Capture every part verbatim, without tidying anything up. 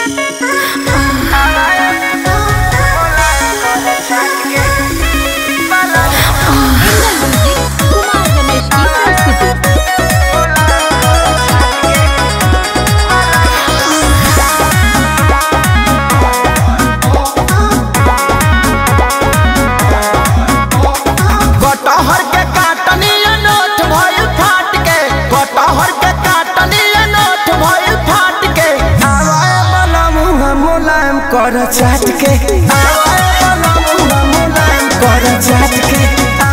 कर चाट के मुलायम कर चाट के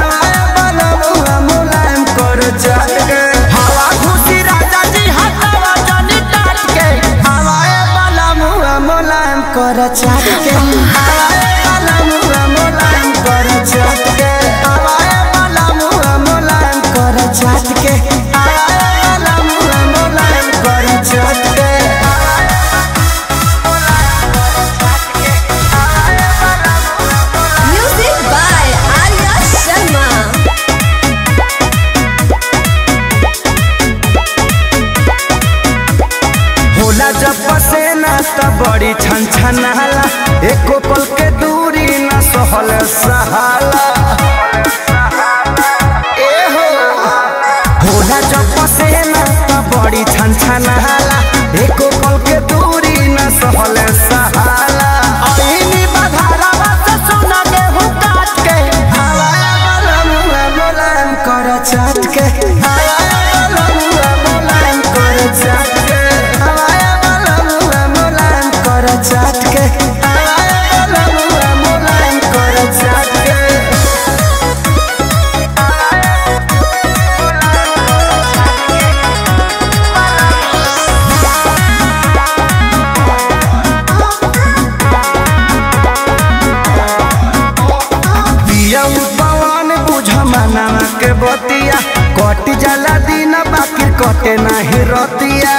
मुलायम कर चाट के हवा खुशी राजा जी हटावा जानी टाट के हवाए वाला मुआ मुलायम कर चाट के हवाए वाला मुआ मुलायम कर चाट के हवाए वाला मुआ मुलायम कर चाट के हवाए वाला मुआ मुलायम कर चाट के जब पसेना त बड़ी छन छनाला एको पल के दूरी न सहल सहाला ए हो होला जब पसेना त बड़ी छन छनाला एको पल के दूरी न सहल सहाला आईनी बधारावा से सोना के हो काट के हवाया वाला मुआ मुलायम कर चाट के हवाया वाला मुआ मुलायम कर चाट के चाट के वाला मुआ मुलायम कर चाट के पिया पवन बुझ मनावा के बतिया कट जाला दिन बाकी कटे नहीं रतिया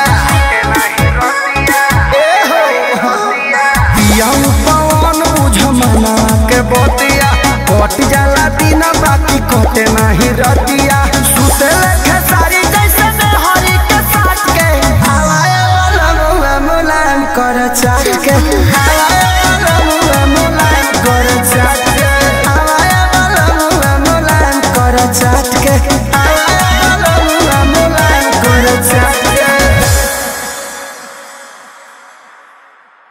पवन बुझ मना के बतिया कट जाला दिन बाकी कटे नहीं रतिया।